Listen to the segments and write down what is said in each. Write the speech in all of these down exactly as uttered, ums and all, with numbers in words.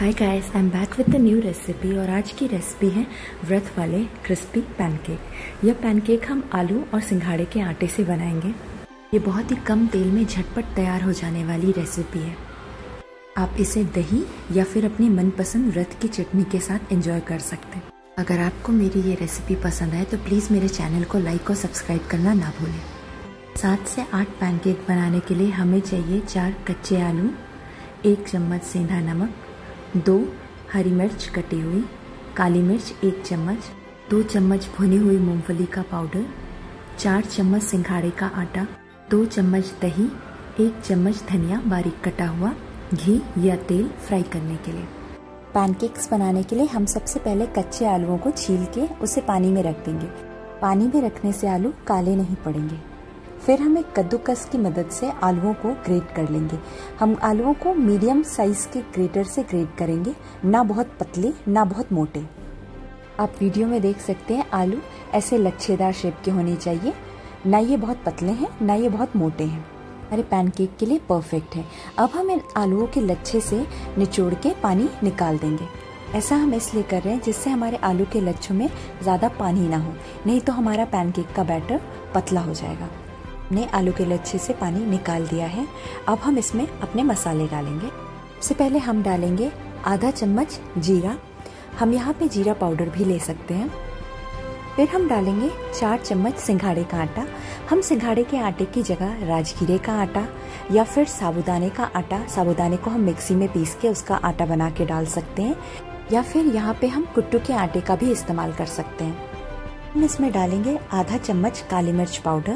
Hi guys, I am back with the new recipe. और आज की रेसिपी है व्रत वाले क्रिस्पी पैनकेक। यह पैनकेक हम आलू और सिंघाड़े के आटे से बनाएंगे। ये बहुत ही कम तेल में झटपट तैयार हो जाने वाली रेसिपी है। आप इसे दही या फिर अपनी मनपसंद व्रत की चटनी के साथ एंजॉय कर सकते हैं। अगर आपको मेरी ये रेसिपी पसंद आए तो प्लीज़ मेरे चैनल को लाइक और सब्सक्राइब करना ना भूलें। सात से आठ पैनकेक बनाने के लिए हमें चाहिए चार कच्चे आलू, एक चम्मच सेंधा नमक, दो हरी मिर्च कटी हुई, काली मिर्च एक चम्मच, दो चम्मच भुनी हुई मूंगफली का पाउडर, चार चम्मच सिंघाड़े का आटा, दो चम्मच दही, एक चम्मच धनिया बारीक कटा हुआ, घी या तेल फ्राई करने के लिए। पैनकेक्स बनाने के लिए हम सबसे पहले कच्चे आलूओं को छील के उसे पानी में रख देंगे। पानी में रखने से आलू काले नहीं पड़ेंगे। फिर हम एक कद्दूकस की मदद से आलूओं को ग्रेट कर लेंगे। हम आलूओं को मीडियम साइज के ग्रेटर से ग्रेट करेंगे, ना बहुत पतले ना बहुत मोटे। आप वीडियो में देख सकते हैं आलू ऐसे लच्छेदार शेप के होने चाहिए, ना ये बहुत पतले हैं ना ये बहुत मोटे हैं। हमारे पैनकेक के लिए परफेक्ट है। अब हम इन आलूओं के लच्छे से निचोड़ के पानी निकाल देंगे। ऐसा हम इसलिए कर रहे हैं जिससे हमारे आलू के लच्छों में ज़्यादा पानी ना हो, नहीं तो हमारा पैनकेक का बैटर पतला हो जाएगा। हमने आलू के लच्छे से पानी निकाल दिया है। अब हम इसमें अपने मसाले डालेंगे। सबसे पहले हम डालेंगे आधा चम्मच जीरा। हम यहाँ पे जीरा पाउडर भी ले सकते हैं। फिर हम डालेंगे चार चम्मच सिंघाड़े का आटा। हम सिंघाड़े के आटे की जगह राजगीरे का आटा या फिर साबूदाने का आटा, साबूदाने को हम मिक्सी में पीस के उसका आटा बना के डाल सकते हैं, या फिर यहाँ पे हम कुट्टू के आटे का भी इस्तेमाल कर सकते हैं। हम इसमें डालेंगे आधा चम्मच काली मिर्च पाउडर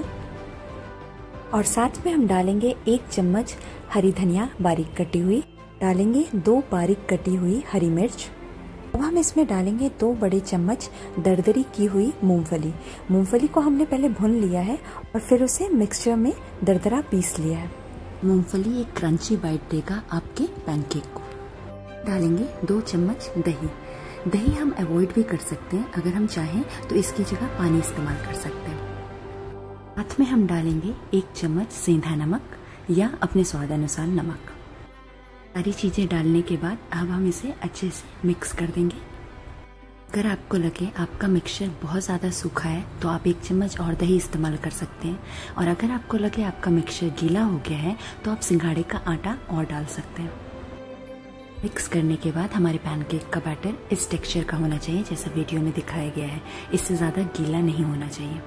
और साथ में हम डालेंगे एक चम्मच हरी धनिया बारीक कटी हुई, डालेंगे दो बारीक कटी हुई हरी मिर्च। अब हम इसमें डालेंगे दो बड़े चम्मच दरदरी की हुई मूंगफली। मूंगफली को हमने पहले भून लिया है और फिर उसे मिक्सचर में दरदरा पीस लिया है। मूंगफली एक क्रंची बाइट देगा आपके पैनकेक को। डालेंगे दो चम्मच दही। दही हम अवॉइड भी कर सकते हैं, अगर हम चाहें तो इसकी जगह पानी इस्तेमाल कर सकते हैं। साथ में हम डालेंगे एक चम्मच सेंधा नमक या अपने स्वाद अनुसार नमक। सारी चीज़ें डालने के बाद अब हम इसे अच्छे से मिक्स कर देंगे। अगर आपको लगे आपका मिक्सचर बहुत ज़्यादा सूखा है तो आप एक चम्मच और दही इस्तेमाल कर सकते हैं, और अगर आपको लगे आपका मिक्सचर गीला हो गया है तो आप सिंघाड़े का आटा और डाल सकते हैं। मिक्स करने के बाद हमारे पैनकेक का बैटर इस टेक्सचर का होना चाहिए जैसा वीडियो में दिखाया गया है। इससे ज़्यादा गीला नहीं होना चाहिए।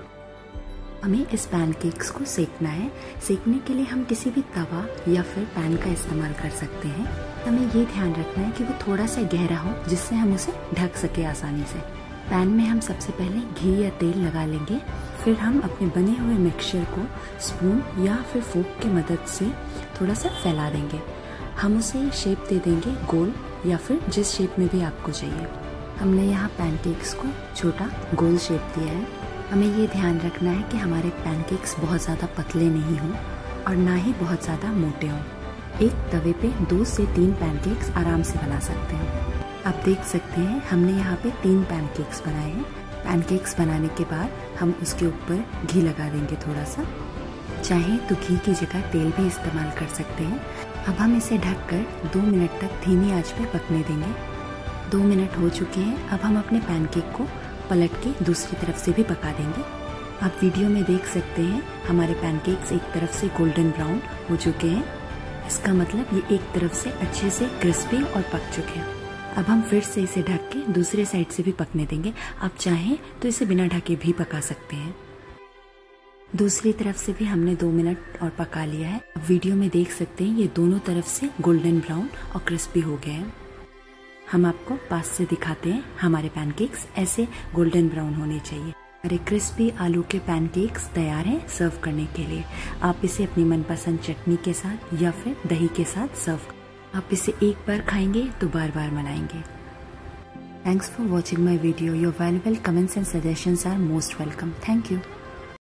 हमें इस पैनकेक्स को सेकना है। सेकने के लिए हम किसी भी तवा या फिर पैन का इस्तेमाल कर सकते हैं। हमें ये ध्यान रखना है कि वो थोड़ा सा गहरा हो जिससे हम उसे ढक सके आसानी से। पैन में हम सबसे पहले घी या तेल लगा लेंगे। फिर हम अपने बने हुए मिक्सचर को स्पून या फिर फोक की मदद से थोड़ा सा फैला देंगे। हम उसे शेप दे देंगे गोल, या फिर जिस शेप में भी आपको चाहिए। हमने यहाँ पैनकेक्स को छोटा गोल शेप दिया है। हमें ये ध्यान रखना है कि हमारे पैनकेक्स बहुत ज़्यादा पतले नहीं हों और ना ही बहुत ज़्यादा मोटे हों। एक तवे पे दो से तीन पैनकेक्स आराम से बना सकते हैं। आप देख सकते हैं हमने यहाँ पे तीन पैनकेक्स बनाए हैं। पैनकेक्स बनाने के बाद हम उसके ऊपर घी लगा देंगे थोड़ा सा। चाहे तो घी की जगह तेल भी इस्तेमाल कर सकते हैं। अब हम इसे ढककर दो मिनट तक धीमी आंच पे पकने देंगे। दो मिनट हो चुके हैं। अब हम अपने पैनकेक को पलट के दूसरी तरफ से भी पका देंगे। आप वीडियो में देख सकते हैं हमारे पैनकेक्स एक तरफ से गोल्डन ब्राउन हो चुके हैं। इसका मतलब ये एक तरफ से अच्छे से क्रिस्पी और पक चुके हैं। अब हम फिर से इसे ढक के दूसरे साइड से भी पकने देंगे। आप चाहें तो इसे बिना ढके भी पका सकते हैं। दूसरी तरफ से भी हमने दो मिनट और पका लिया है। अब वीडियो में देख सकते हैं ये दोनों तरफ से गोल्डन ब्राउन और क्रिस्पी हो गए हैं। हम आपको पास से दिखाते हैं। हमारे पैनकेक्स ऐसे गोल्डन ब्राउन होने चाहिए। हमारे क्रिस्पी आलू के पैनकेक्स तैयार हैं सर्व करने के लिए। आप इसे अपनी मनपसंद चटनी के साथ या फिर दही के साथ सर्व। आप इसे एक बार खाएंगे तो बार बार बनाएंगे। Thanks for watching my video. Your valuable comments and suggestions are most welcome. Thank you.